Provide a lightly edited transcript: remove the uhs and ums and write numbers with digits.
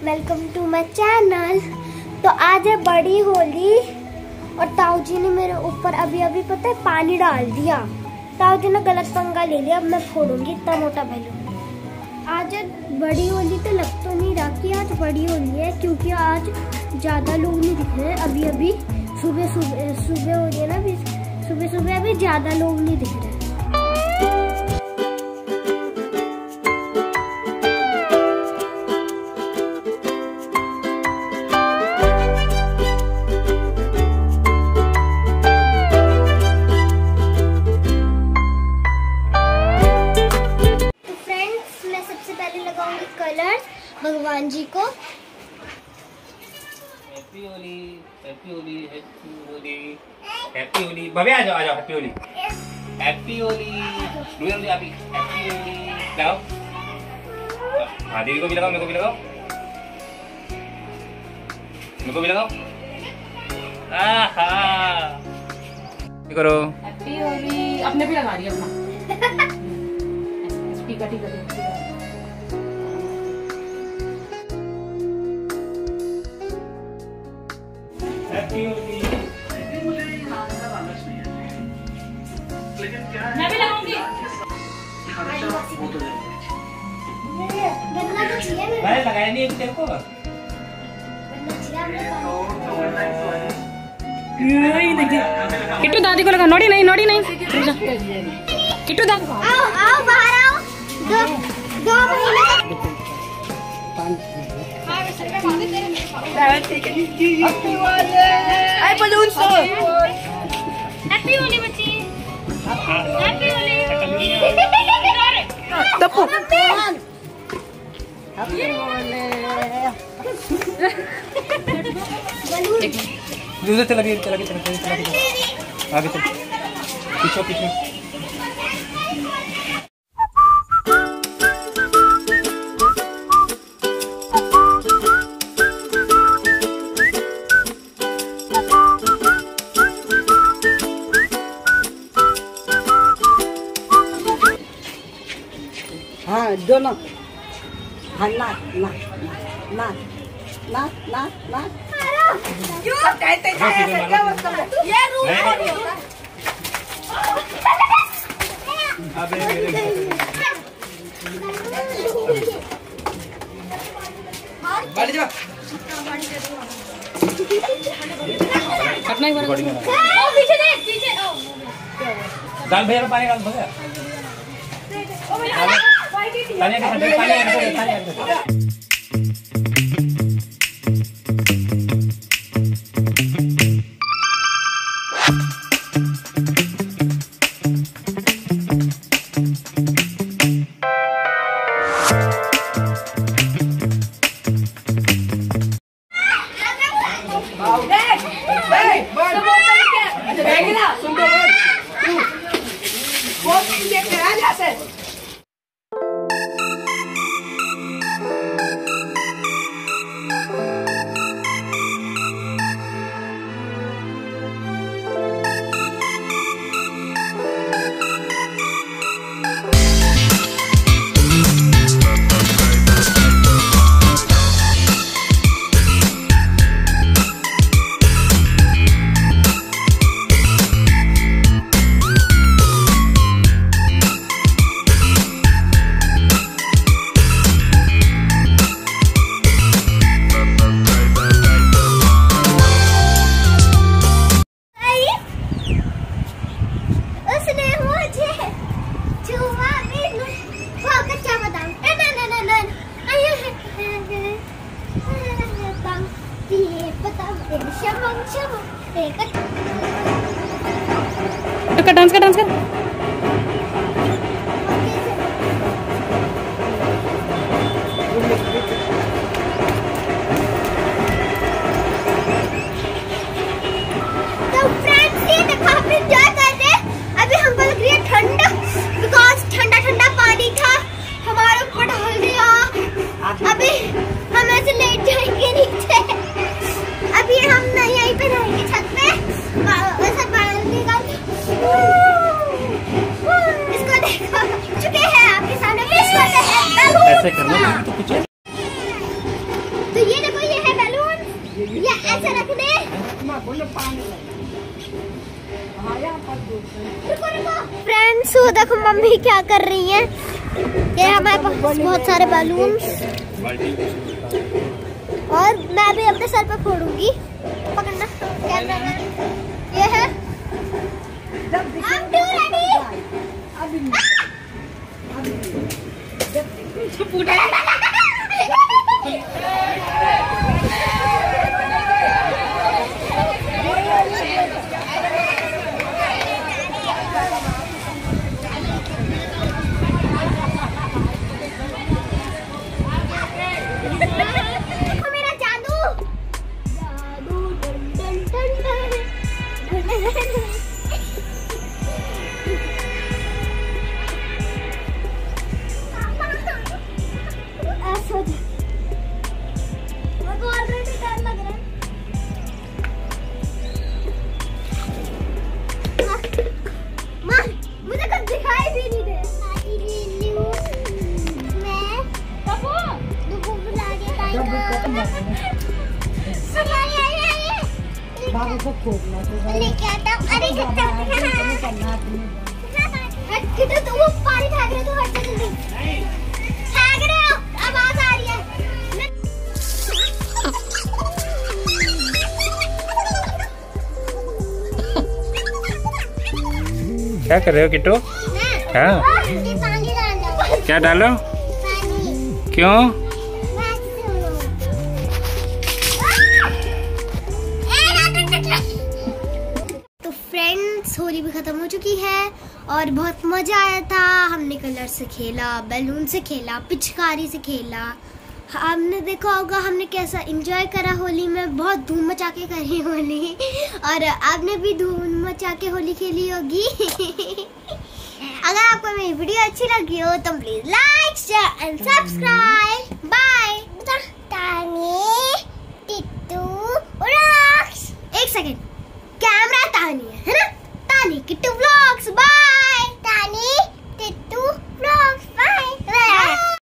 Welcome to my channel. तो आज है बड़ी होली और ताऊ जी ने मेरे ऊपर अभी पता है पानी डाल दिया। ताऊ जी ने गलत पंगा ले लिया। अब मैं फोड़ूंगी इतना मोटा बैलून। आज बड़ी होली तो लग तो नहीं रहा कि आज बड़ी होली है, क्योंकि आज ज्यादा लोग नहीं दिख रहे। अभी सुबह हो रही है ना, अभी सुबह अभी ज्यादा लोग नहीं दिख रहे। कलर भगवान जी को। Happy Holi, happy Holi, happy Holi, happy Holi. Bhavya आ जाओ हैप्पी होली, हैप्पी होली। रुई अभी हैप्पी होली लगाओ। हाँ दीदी को भी लगाओ, मेरे को भी लगाओ, मेरे को भी लगाओ। आहा करो हैप्पी होली। अपने भी लगा रही है अपना। ठीक है। मैं भी लगाऊंगी। मैंने लगाया नहीं तेरे को। किट्टू दादी को लगा। नोड़ी नहीं किट्टू दादी आओ बाहर आओ। दो महीने बलून सो। हैप्पी होली बच्ची, हैप्पी होली। तप्पू चला आगे चल, पीछे हाँ दोनों। हाँ ना क्यों कहते हैं क्या मतलब ये रूल होता है। अपना ही पीछे डाल भैया पानी डाल भैया। डांस कर ठंडा पानी था हमारे ऊपर डाल दिया। अभी हम ऐसे लेट जाएंगे नीचे। अभी हम यहीं पे रहेंगे छत पे। ऐसा बालकनी का फ्रेंड्स वो देखो मम्मी क्या कर रही है। ये हमारे पास बहुत सारे बैलून्स और मैं भी अपने सर पे फोड़ूंगी। पकड़ना कैमरामैन। ये है I'm too ready। मेरा जादू जादू टन टन टन टन। मुझे कुछ दिखाई भी नहीं दे। बाबू को खोपना तो लेके आता हूँ। अरे कितना तो वो पानी फेंक रहे तो हट जा जल्दी। फेंक रहे हो आवाज आ रही है। क्या कर रहे हो किट्टू? हाँ पानी डालो। क्या डालो? क्यों? तो फ्रेंड्स होली भी खत्म हो चुकी है और बहुत मजा आया था। हमने कलर से खेला, बैलून से खेला, पिचकारी से खेला। आपने देखा होगा हमने कैसा एंजॉय करा होली में। बहुत धूम मचा के करी होली और आपने भी धूम मचा के होली खेली होगी। अगर आपको मेरी वीडियो अच्छी लगी हो तो please like share and subscribe.